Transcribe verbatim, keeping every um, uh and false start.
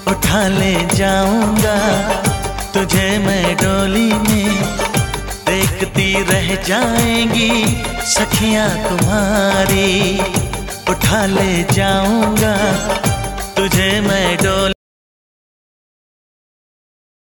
उठा ले जाऊंगा तुझे मैं डोली में, देखती रह जाएंगी सखियां तुम्हारी। उठा ले जाऊंगा